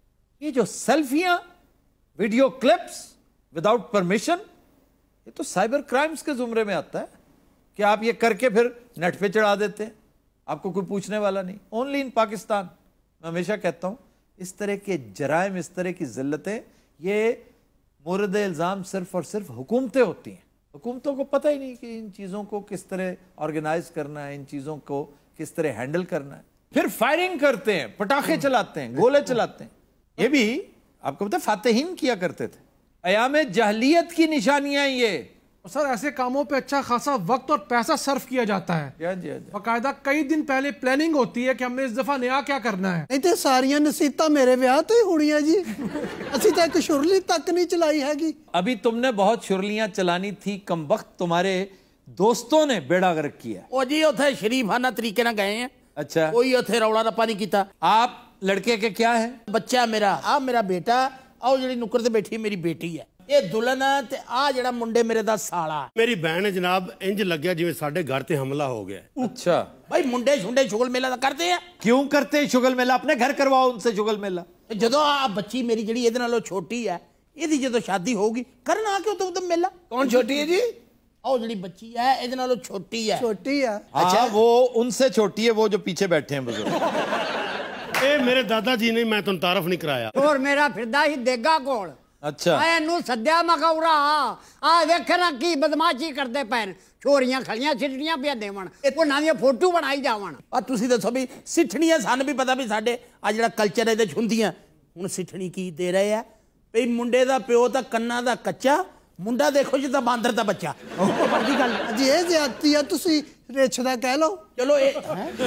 [SPEAKER 1] ये जो सेल्फियां, वीडियो क्लिप्स विदाउट परमिशन, ये तो साइबर क्राइम्स के जुमरे में आता है कि आप ये करके फिर नेट पे चढ़ा देते हैं, आपको कोई पूछने वाला नहीं। Only in Pakistan. मैं हमेशा कहता हूं इस तरह के जराइम, इस तरह की जिल्लतें, ये मोरद इल्ज़ाम सिर्फ और सिर्फ हुकूमतें होती हैं। हुकूमतों को पता ही नहीं कि इन चीज़ों को किस तरह ऑर्गेनाइज करना है, इन चीज़ों को किस तरह हैंडल करना है। फिर फायरिंग करते हैं, पटाखे चलाते हैं, गोले चलाते हैं। ये भी आपको पता है फातेहीन किया करते थे। अयाम जहलियत की निशानियां ये।
[SPEAKER 9] सर ऐसे कामों पे अच्छा खासा वक्त और पैसा सर्फ किया जाता है। बाकायदा कई दिन पहले प्लानिंग होती है कि हमने इस दफा नया क्या करना है।
[SPEAKER 7] नहीं तो सारियां नसीहतां मेरे ब्याह तो ही होनियां जी। असी तो एक शुरली तक नहीं चलाई हैगी।
[SPEAKER 1] अभी तुमने बहुत शुरलियां चलानी थी, कम वक्त तुम्हारे दोस्तों ने बेड़ा गर्क किया।
[SPEAKER 2] ओ जी उथे शरीफाना तरीके ना गए हैं।
[SPEAKER 1] अच्छा,
[SPEAKER 2] कोई उथे रौला रप्पा नहीं कीता।
[SPEAKER 1] आप लड़के के क्या है?
[SPEAKER 2] बच्चा मेरा, आ मेरा बेटा, आओ जी नुक्कर ते बैठी मेरी बेटी है। ये दुल्हन ते आ जड़ा मुंडे मेरे दा साला।
[SPEAKER 3] मेरी बहन है जनाब, इंज लग्या जिवें साडे घर ते हमला हो गया।
[SPEAKER 1] अच्छा
[SPEAKER 2] भाई मुंडे छुंडे शुगल मेला दा करते हैं।
[SPEAKER 1] क्यों करते हैं शुगल मेला? अपने घर करवाओ उनसे शुगल मेला।
[SPEAKER 2] जदों आ बच्ची मेरी जड़ी इहदे नालों छोटी है, इहदी जदों शादी होगी करना के उदम मेला।
[SPEAKER 5] कौन छोटी है जी?
[SPEAKER 2] आओ जड़ी बच्ची है इहदे नालों छोटी है।
[SPEAKER 7] छोटी है?
[SPEAKER 1] अच्छा, वो उनसे छोटी है, वो जो पीछे बैठे हैं बुजुर्ग।
[SPEAKER 3] ए मेरे दादाजी ने, मैं तुम तारफ नहीं कराया।
[SPEAKER 11] और मेरा फिरदा ही देगा कोल।
[SPEAKER 1] अच्छा,
[SPEAKER 11] मैं इनू सद्या मकौरा आ वेखना की बदमाशी करते पैन। छोरियां खलियां सिठड़ियां पिया देवन, उन्हां दी फोटो बनाई जावन।
[SPEAKER 2] आ तुसी दसो भी सिठड़ियां सन भी पता भी साडे आ जेड़ा कल्चर इहदे च हुंदियां। हुण सिठड़ी की दे रहे आ भई मुंडे दा प्यो तां कन्ना दा कच्चा, मुंडा देखो जी तां बांदर दा बच्चा। बड़ी गल
[SPEAKER 7] जी ये ज्यादती है, तुसी रिछ दा कह लो।
[SPEAKER 2] चलो ए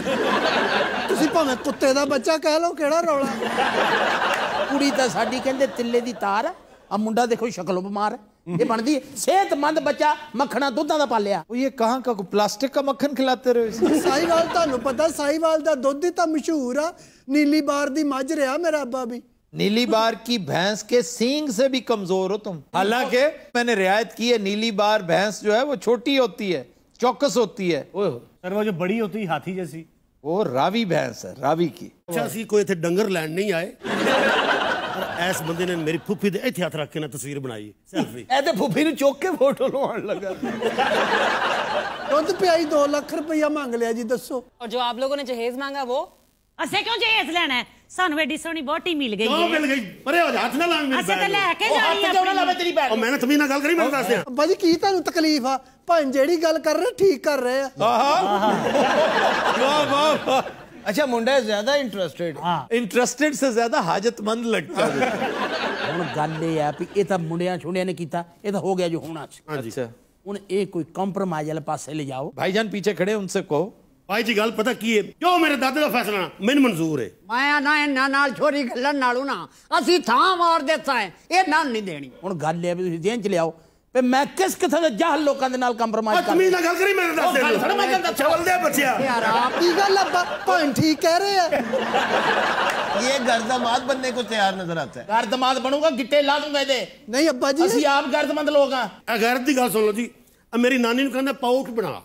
[SPEAKER 7] तुसी भावें कुत्ते दा बच्चा कह लो, केड़ा रौला।
[SPEAKER 2] कुड़ी तां साडी कहंदे तिल्ले दी तार, आ मुंडा देखो शक्लों बीमार है। ये बनदी सेहतमंद बच्चा मक्खना दुद्धां दा पालिया।
[SPEAKER 1] ये कहाँ का प्लास्टिक का मक्खन खिलाते रहे?
[SPEAKER 7] साहिवाल तुहानू पता, साहिवाल दा दुध ही तां मशहूर आ। नीली बार दी मझ रहा मेरा अब्बा भी।
[SPEAKER 1] नीली बार की भैंस के सींग से भी कमजोर हो तुम। हालांकि मैंने रियायत की है, नीली बार भैंस जो है वो छोटी होती है, चौकस होती है।
[SPEAKER 10] सर वो जो बड़ी होती है हाथी जैसी,
[SPEAKER 1] वो रावी भैंस है, रावी की।
[SPEAKER 3] अच्छा सी कोई इत्थे डंगर लैंड नहीं आए। ऐस बंदे ने मेरी फुफी दे इत्थे हथ रख के ना तस्वीर बनाई सेल्फी।
[SPEAKER 5] ए ते फुफी नु चुक के फोटो लवाण लगा।
[SPEAKER 7] दुध पियाई 2 लाख रुपया मांग लिया जी, दसो।
[SPEAKER 4] और जो आप लोगों ने जहेज मांगा वो असे क्यों जहेज लेना है? सानू एडी सोहनी बोटी मिल गई है।
[SPEAKER 3] मिल गई परे हो जा, हाथ ना लावे मेरी
[SPEAKER 4] असे
[SPEAKER 3] बहन।
[SPEAKER 4] ते लेके जानी है अपनी।
[SPEAKER 2] लावे तेरी बहन।
[SPEAKER 3] और मैंने तुम्ही ना गल करी, मैं दस दिया।
[SPEAKER 7] अब्बा जी की तुहानू तकलीफ आ? भां जेड़ी गल कर रहे ठीक कर रहे आ।
[SPEAKER 1] वाह वाह वाह।
[SPEAKER 5] अच्छा, मुंडा ज्यादा इंटरेस्टेड।
[SPEAKER 1] इंटरेस्टेड से ज्यादा हाजतमंद लगता है।
[SPEAKER 2] हुण गल ये है भी ये तां मुंडियां छुंडियां ने कीता, ये तां हो गया जो होना सी।
[SPEAKER 1] अच्छा,
[SPEAKER 2] हुण ये कोई कॉम्प्रोमाइज वाले पासे ले जाओ।
[SPEAKER 1] भाईजान पीछे खड़े, उनसे कहो।
[SPEAKER 3] भाई जी गल पता की है, जो मेरे दादे का फैसला मैनू मंजूर है।
[SPEAKER 11] मैं ना इन्हां नाल छोरी गल्लन नालों ना असी थां मार देता है, ये ना नहीं देनी।
[SPEAKER 2] हुण गल ये भी तुसीं ध्यान च लियाओ पे मैं किस किस्म दे जाहल लोकां दे नाल कंप्रोमाइज कर।
[SPEAKER 3] तुमी ना गल करी, मैंने दस दिया। चवल दे बच्चिया
[SPEAKER 7] यार आप की गल अब्बा भां ठीक कह रहे हैं।
[SPEAKER 5] ये गर्दमाद बनने को तैयार नजर आता है।
[SPEAKER 2] गर्दमाद बनूंगा, गिट्टे ला दूंगा इहदे।
[SPEAKER 7] नहीं अब्बा जी,
[SPEAKER 2] असी आप गर्दमंद लोग हां।
[SPEAKER 3] गैरत दी गल सुन लो जी। मेरी नानी ने कहंदा पाउट बना,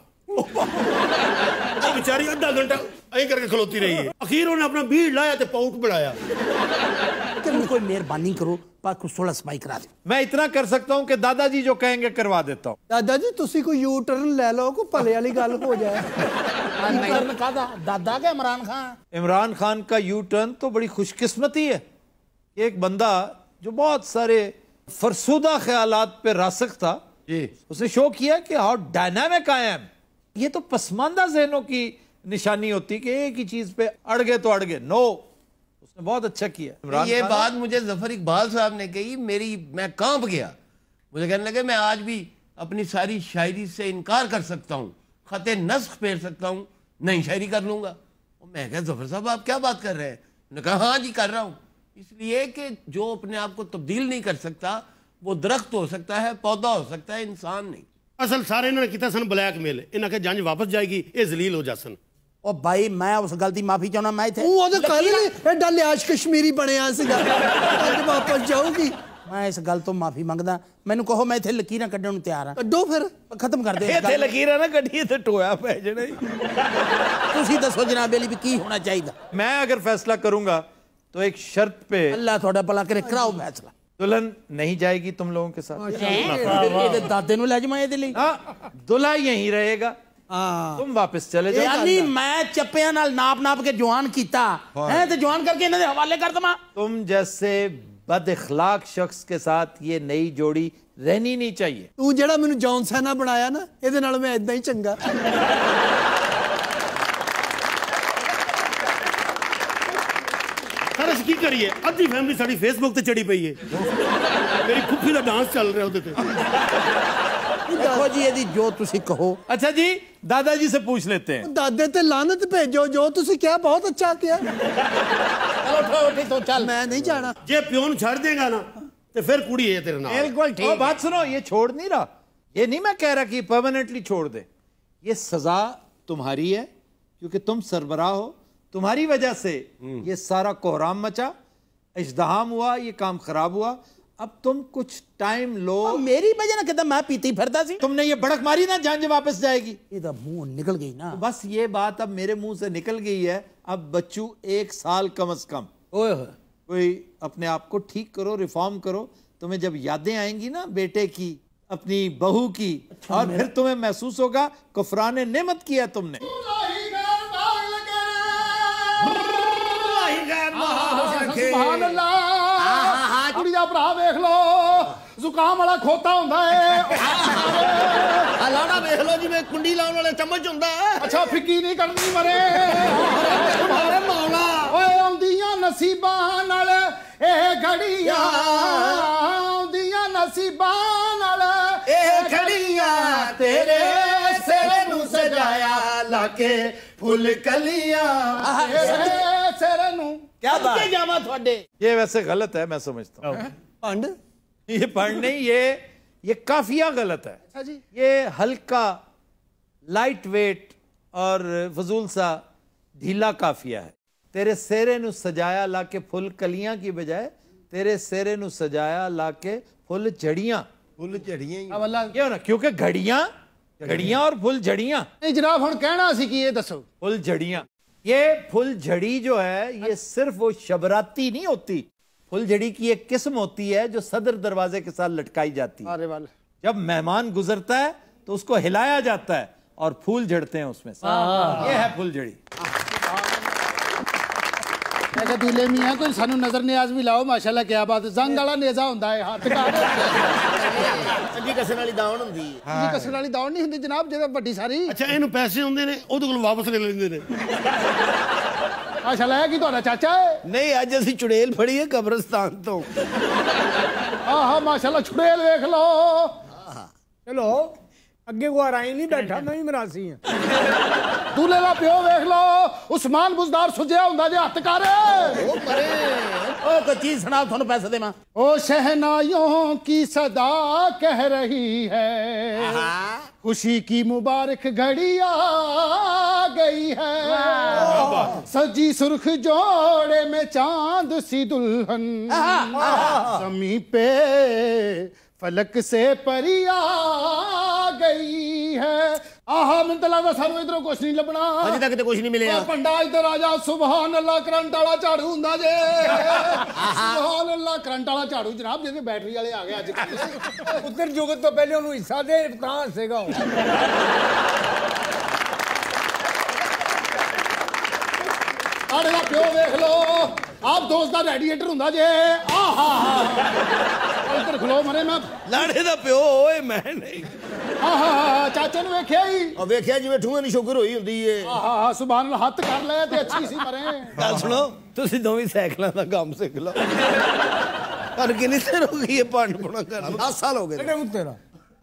[SPEAKER 3] बेचारी आधा घंटा ऐ करके खलोती रही है। अखीर उन्हें अपना बीड़ लाया ते पाउट बनाया।
[SPEAKER 2] कोई मेहरबानी करो, पर कुछ थोड़ा सफाई करा दो।
[SPEAKER 1] मैं इतना कर सकता हूँ कि दादाजी जो कहेंगे करवा देता हूँ।
[SPEAKER 7] दादाजी तुसी कोई यू टर्न ले लो, कोई भले वाली गल हो जाए।
[SPEAKER 2] दादा के इमरान खान?
[SPEAKER 1] इमरान खान का यू टर्न तो बड़ी खुशकिस्मती है। एक बंदा जो बहुत सारे फरसुदा ख्यालात पे रासिख था, उसने शो किया कि हाउ डायनामिक आई एम। ये तो पसमानदा ज़हनों की निशानी होती कि एक ही चीज पे अड़ गए तो अड़ गए। नो, उसने बहुत अच्छा किया।
[SPEAKER 5] ये बात मुझे जफर इकबाल साहब ने कही, मैं कांप गया। मुझे कहने लगे मैं आज भी अपनी सारी शायरी से इनकार कर सकता हूँ, खते नस्ख फेर सकता हूँ, नई शायरी कर लूंगा। और मैं कहा जफर साहब आप क्या बात कर रहे हैं? उन्होंने कहा हाँ जी कर रहा हूँ, इसलिए कि जो अपने आप को तब्दील नहीं कर सकता वो दरख्त हो सकता है, पौधा हो सकता है, इंसान नहीं।
[SPEAKER 3] असल सारे इन्होंने किया सन ब्लैकमेल, इन्हें के जंज वापस जाएगी, ये जलील हो जासन।
[SPEAKER 2] ओ भाई मैं उस गलती माफी चाहना। मैं थे
[SPEAKER 7] वो तो कल एडा लिहाज कश्मीरी बनया सीगा, अज वापस जाऊगी।
[SPEAKER 2] मैं इस गल तो माफी मंगदा, मैनू कहो मैं इथे लकीरां कड्डण नूं तैयार हां।
[SPEAKER 7] कड्डो फिर,
[SPEAKER 2] खत्म कर दे।
[SPEAKER 1] इथे लकीरां ना कड्ढीए ते टोया पै जाना।
[SPEAKER 2] तुसीं दसो जनाब अली भी की होना चाहिए।
[SPEAKER 1] मैं अगर फैसला करूंगा तो एक शर्त पे
[SPEAKER 12] अल्लाह थोड़ा भला करे कराओ फैसला।
[SPEAKER 1] दुल्हन नहीं जाएगी तुम लोगों के साथ?
[SPEAKER 12] दादे नु ले जावां इहदे लई।
[SPEAKER 1] दुल्हा यहीं रहेगा, तुम वापस चले जाओ।
[SPEAKER 12] यानी मैं चप्पियां नाल नाप नाप के जवान कीता है ते जवान करके इन्हां दे हवाले कर दमा।
[SPEAKER 1] तुम जैसे बद इखलाक शख्स के साथ ये नई जोड़ी रहनी नहीं चाहिए।
[SPEAKER 7] तू जेड़ा मैनू जॉन सैना बनाया ना इहदे नाल मैं इदां ही चंगा।
[SPEAKER 3] सर की करिए अद्धी फैमिली साड़ी फेसबुक ते चढ़ी पई है। मेरी फुफी दा डांस चल रहा उहदे ते।
[SPEAKER 12] देखो जी यदि जो तुसी कहो।
[SPEAKER 1] अच्छा जी दादाजी से पूछ लेते हैं।
[SPEAKER 7] दादे ते लानत भेजो, जो तुसी क्या बहुत अच्छा किया।
[SPEAKER 12] उठी तो चल।
[SPEAKER 7] मैं नहीं जाना।
[SPEAKER 3] जे प्योन छड़ देगा ना तो फिर कुड़ी है तेरे नाल।
[SPEAKER 12] बिल्कुल ठीक।
[SPEAKER 1] बात सुनो, ये छोड़ नहीं रहा, ये नहीं मैं कह रहा कि परमानेंटली छोड़ दे। ये सजा तुम्हारी है क्योंकि तुम सरबराह हो, तुम्हारी वजह से ये सारा कोहराम मचा, इज्तिहाम हुआ, ये काम खराब हुआ। अब तुम कुछ टाइम लो।
[SPEAKER 12] मेरी वजह ना कहता मैं पीती फिरदा सी।
[SPEAKER 1] तुमने ये बड़क मारी ना जान वापस जाएगी।
[SPEAKER 12] इधर मुंह निकल गई ना।
[SPEAKER 1] तो बस ये बात अब मेरे मुंह से निकल गई है। अब बच्चू 1 साल कम से कम कोई अपने आप को ठीक करो, रिफॉर्म करो। तुम्हें जब यादें आएंगी ना बेटे की, अपनी बहू की, और फिर तुम्हें महसूस होगा कुफराने नेमत किया तुमने।
[SPEAKER 6] सुभान अल्लाह। कुड़िया भरा देख लो जुकाम वाला खोता हुंदा है।
[SPEAKER 12] लाड़ा देख लो जिवें कुंडी लाउण वाले चम्मच हुंदा है।
[SPEAKER 6] अच्छा फिक्की नहीं करनी मरे तुम्हारे मौला। ओए आउंदियां नसीबां नाल ए घड़ियां, आउंदियां नसीबां नाल ए घड़ियां, तेरे सिर नू सजाया लाके फुल कलियां, तेरे सिर नू
[SPEAKER 12] क्या बात जावा थोड़े।
[SPEAKER 1] ये वैसे गलत है, मैं समझता हूँ।
[SPEAKER 7] पंड
[SPEAKER 1] ये पंड नहीं, ये काफिया गलत है।
[SPEAKER 6] अच्छा जी।
[SPEAKER 1] ये हल्का लाइट वेट और फजूल सा ढीला काफिया है। तेरे सेरे नु सजाया लाके फुल कलियां की बजाय तेरे सेरे नु सजाया लाके फुल जड़ियां।
[SPEAKER 5] फुल जड़ियां ही
[SPEAKER 1] क्यों ना, क्योंकि घड़ियां और फुल जड़ियां।
[SPEAKER 6] नहीं जनाब हुण कहना सी कि ये दसो।
[SPEAKER 1] फुल जड़ियां, ये फुल झड़ी जो है ये सिर्फ वो शबराती नहीं होती। फुल झड़ी की एक किस्म होती है जो सदर दरवाजे के साथ लटकाई जाती है।
[SPEAKER 6] अरे वाले
[SPEAKER 1] जब मेहमान गुजरता है तो उसको हिलाया जाता है और फूल झड़ते हैं उसमें से। ये है फुल झड़ी।
[SPEAKER 6] मैं दिले मियां कोई सानू नजर नियाज भी लाओ। माशाल्लाह क्या बात। जंग वाला नेजा हुंदा है हाथ का।
[SPEAKER 12] चंगी कसण वाली दावण हुंदी है।
[SPEAKER 6] चंगी कसण वाली दावण नहीं हुंदी जनाब जेड़ा ਵੱਡੀ सारी।
[SPEAKER 3] अच्छा इन्हू पैसे हुंदे ने ओदे कोल वापस ले लेंदे ने।
[SPEAKER 6] माशाल्लाह है कि ਤੁਹਾਡਾ ਚਾਚਾ है?
[SPEAKER 12] नहीं अज ਅਸੀਂ चुड़ैल फड़ी है कब्रिस्तान तो।
[SPEAKER 6] आहा माशाल्लाह चुड़ैल देख लो।
[SPEAKER 7] चलो अगे को आराई नहीं बैठा, मैं भी मरासी हां।
[SPEAKER 6] दूल्हे दा प्यो देख लो उस्मान बुजदार सुजया हुंदा जे हत्थ कर।
[SPEAKER 12] ओ मरे ओ कोई चीज सुना थानू पैसे देवा।
[SPEAKER 6] ओ शहनाइयों की सदा कह रही है खुशी की मुबारक घड़ी आ गई है। सजी सुर्ख जोड़े में चांद सी दुल्हन समी पे फलक से परी आ गई है। आहा मैं तो लगता सानू इधरों कुछ नहीं लभना।
[SPEAKER 12] अजे तक तो कुछ नहीं मिले।
[SPEAKER 6] पंडा इधर आ जा। सुभान अल्लाह करंट वाला झाड़ू हुंदा जे। सुभान अल्लाह करंट वाला झाड़ू जनाब जिहदे बैटरी वाले आ गए अजकल।
[SPEAKER 7] उधर जुगत तो पहले उन्होंने हिस्सा दे कहां सेगा।
[SPEAKER 6] आड़े दा प्यो देख लो आप दोस्त दा रेडिएटर हुंदा जे। आहा इधर खलो मरे मैं
[SPEAKER 12] लाड़े दा प्यो ओए मैं नहीं।
[SPEAKER 6] आहा चाचे ने वेख्या ही
[SPEAKER 12] और वेख्या जिवें ठूंगे दी शुगर होई हुंदी है।
[SPEAKER 6] आहा सुभान अल्लाह हत्थ कर ले ते अच्छी सी मरे।
[SPEAKER 12] गल सुनो तुसी दोवें साइकिलां दा काम सिख लो। पर किन्नी देर हो गई है पांड पुणा करना? 10 साल हो गए
[SPEAKER 7] तेरा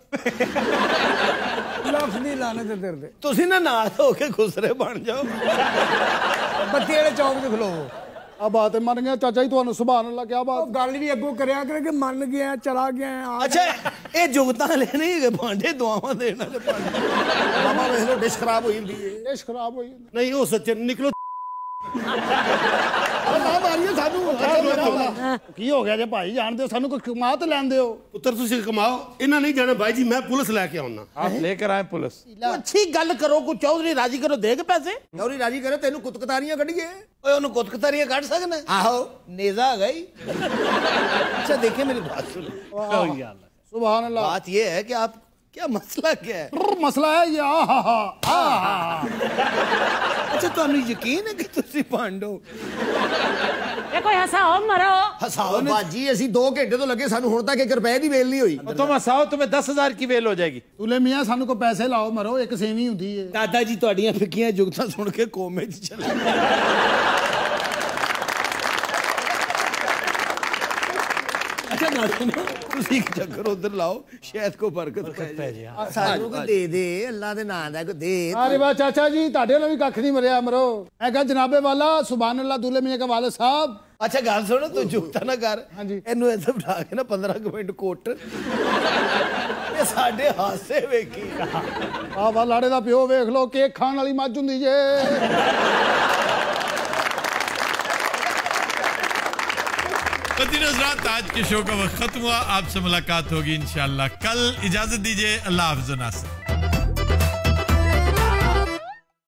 [SPEAKER 7] लफ्ज़ नहीं लाने ते तेरे दे।
[SPEAKER 12] तुसी ना नाथ हो के खुसरे बन जाओ।
[SPEAKER 7] बत्ती वाले चौक ते खलोवो।
[SPEAKER 6] अब बात है मन गया चाचा जी तुहानू सुभान अल्लाह क्या बात।
[SPEAKER 7] गल भी अगो करया करे कि मन गया चला गया।
[SPEAKER 12] अच्छा ये जुगतां ले नहीं है भांडे दुआवां देण वाले भांडे। मामा वेख लो डिश खराब होई हुंदी है।
[SPEAKER 6] डिश खराब होई
[SPEAKER 3] नहीं हो सच्चे निकलो।
[SPEAKER 6] ना मारिए सानू। ਕੀ ਹੋ ਗਿਆ ਜੇ ਭਾਈ ਜਾਣਦੇ ਹੋ ਸਾਨੂੰ ਕੋਈ ਕਮਾ ਤੇ ਲੈਂਦੇ ਹੋ
[SPEAKER 3] ਪੁੱਤਰ ਤੁਸੀਂ ਕਮਾਓ ਇਹਨਾਂ ਨਹੀਂ ਜਾਣਾ ਭਾਈ ਜੀ मैं पुलिस लेके आऊंगा
[SPEAKER 1] आप लेकर आए पुलिस
[SPEAKER 12] अच्छी गल करो को चौधरी राजी करो देग पैसे चौधरी राजी करे तेन कुतकतारियां कढ़िए ओए ओनु कुतकतारियां काट सकना आहो नेजा आ गई अच्छा देखिए मेरी बात सुनो
[SPEAKER 6] सुभान अल्लाह
[SPEAKER 12] बात ये है कि आप क्या मसला क्या है
[SPEAKER 6] मसला है ये
[SPEAKER 12] अच्छा तुहानू यकीन है कि तुसी पांडो
[SPEAKER 4] ये कोई हसाओ मरो
[SPEAKER 12] हसाओ बाजी ਅਸੀਂ 2 ਘੰਟੇ ਤੋਂ ਲੱਗੇ ਸਾਨੂੰ ਹੁਣ ਤੱਕ 1 ਰੁਪਏ ਦੀ ਵੇਲ ਨਹੀਂ ਹੋਈ
[SPEAKER 1] तुम हसाओ तुम्हें 10,000 की वेल हो जाएगी
[SPEAKER 6] तुले मियां सानू को पैसे लाओ मरो एक सेवी हुंदी है
[SPEAKER 12] दादा जी ਤੁਹਾਡੀਆਂ ਫਿੱਕੀਆਂ ਜੁਗਤਾਂ ਸੁਣ ਕੇ ਕੋਮੇ 'ਚ ਚਲੇ अच्छा ना सुनो ਤੁਸੀਂ ਇੱਕ ਚੱਕਰ ਉਧਰ ਲਾਓ ਸ਼ਾਇਦ ਕੋ ਬਰਕਤ ਪੈ ਜਾਏ ਸਾਨੂੰ ਕੋ ਦੇ ਦੇ ਅੱਲਾ ਦੇ ਨਾਮ ਦਾ ਕੋ ਦੇ
[SPEAKER 6] अरे वाह चाचा जी ਤੁਹਾਡੇ ਨਾਲ ਵੀ ਕੱਖ ਨਹੀਂ ਮਰਿਆ ਮਰੋ ਮੈਂ ਕਹਾਂ ਜਨਾਬੇ ਵਾਲਾ ਸੁਭਾਨ ਅੱਲਾਹ ਦੁੱਲੇ ਮੀਆਂ का वालिद साहब
[SPEAKER 12] अच्छा गल सुनो तू जुगता ना कर ਇਹਨੂੰ ਇੱਥੇ ਬਿਠਾ ਕੇ ਨਾ 15 ਮਿੰਟ ਕੋਟ ਇਹ ਸਾਡੇ ਹਾਸੇ ਵੇਖੀ
[SPEAKER 6] ਆ ਵਾ ਲਾੜੇ ਦਾ ਪਿਓ ਵੇਖ ਲੋ ਕੇਕ ਖਾਣ ਵਾਲੀ ਮੱਝ ਹੁੰਦੀ ਜੇ
[SPEAKER 1] हज़रात आज के शो का वक्त खत्म हुआ आपसे मुलाकात होगी इंशाअल्लाह कल इजाजत दीजिए अल्लाह हाफ़िज़ नासिर